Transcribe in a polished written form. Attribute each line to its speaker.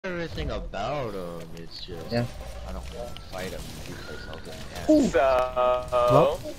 Speaker 1: everything about him. It's just I don't want to fight him because I'll get mad.
Speaker 2: So